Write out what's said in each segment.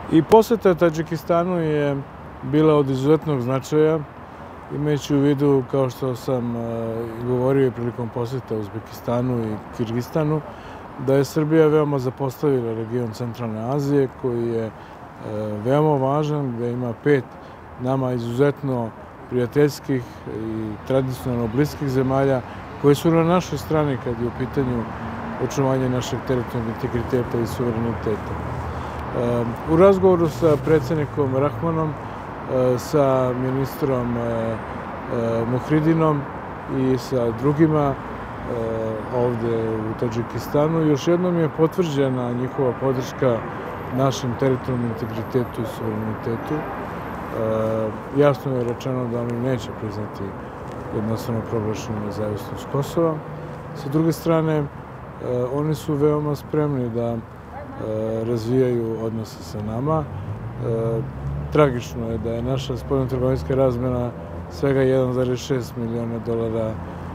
I poseta Tadžikistanu je bila od izuzetnog značaja, imajući u vidu, kao što sam govorio i prilikom poseta Uzbekistanu i Kirgistanu, da je Srbija veoma zapostavila region Centralne Azije, koji je veoma važan, gde ima 5 nama izuzetno prijateljskih i tradicionalno bliskih zemalja, koji su na našoj strani kad je u pitanju očuvanje našeg teritorijalnog integriteta i suvereniteta. U razgovoru sa predsednikom Rahmanom, sa ministrom Muhridinom i sa drugima ovde u Tadžikistanu, još jednom je potvrđena njihova podrška našem teritorijalnom integritetu i suverenitetu. Jasno je rečeno da oni neće priznati jednostavno proglašenu nezavisnost Kosova. Sa druge strane, oni su veoma spremni da razvijaju odnose sa nama. Tragično je da je naša spoljnotrgovinska razmena svega 1,6 miliona dolara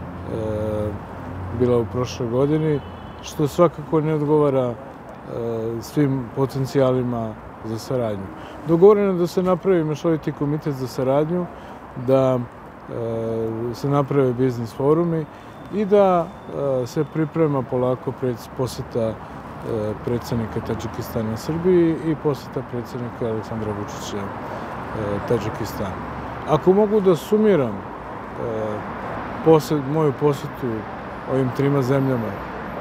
bila u prošloj godini, što svakako ne odgovara svim potencijalima za saradnju. Dogovoreno je da se napravi mešoviti komitet za saradnju, da se naprave biznis forumi i da se priprema polako poseta predsednika Tadžikistana Srbiji i poseta predsednika Aleksandra Vučića Tadžikistanu. Ako mogu da sumiram moju posetu ovim 3 zemljama,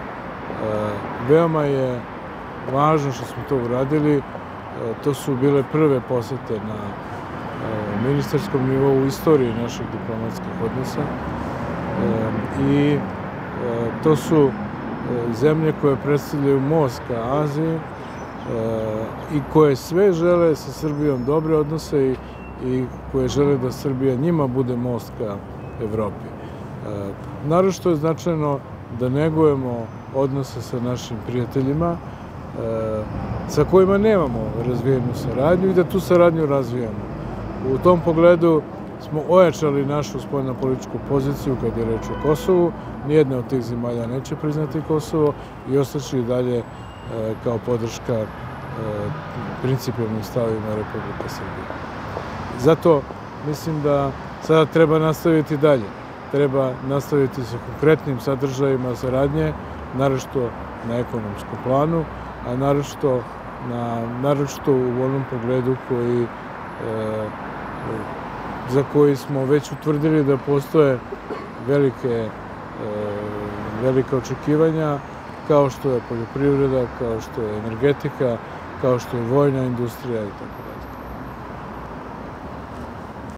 veoma je važno što smo to uradili. To su bile prve posete na ministarskom nivou u istoriji naših diplomatskih odnosa i to su zemlje koje predstavljaju most ka Aziji i koje sve žele sa Srbijom dobre odnose i koje žele da Srbija njima bude most ka Evropi. Naročito je značajno da negujemo odnose sa našim prijateljima sa kojima nemamo razvijenu saradnju i da tu saradnju razvijamo. U tom pogledu smo ojačali našu spoljnopolitičku poziciju kad je reč o Kosovu. Nijedna od tih zemalja neće priznati Kosovo i ostaće i dalje kao podrška principijelnim stavima Republike Srbije. Zato mislim da sada treba nastaviti dalje. Treba nastaviti sa konkretnim sadržajima saradnje, naročito na ekonomskom planu, a naročito u onom pogledu za koji smo već utvrdili da postoje velika očekivanja, kao što je poljoprivreda, kao što je energetika, kao što je vojna industrija itd.